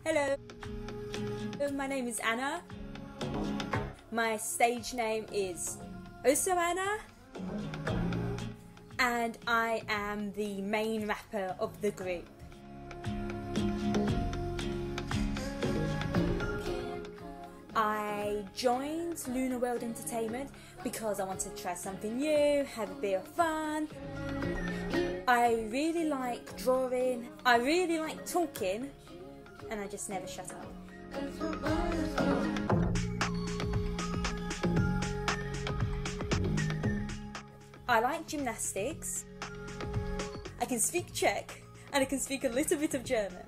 Hello, my name is Anna. My stage name is also Anna. And I am the main rapper of the group. I joined Lunar World Entertainment because I wanted to try something new, have a bit of fun. I really like drawing, I really like talking, and I just never shut up. I like gymnastics, I can speak Czech, and I can speak a little bit of German.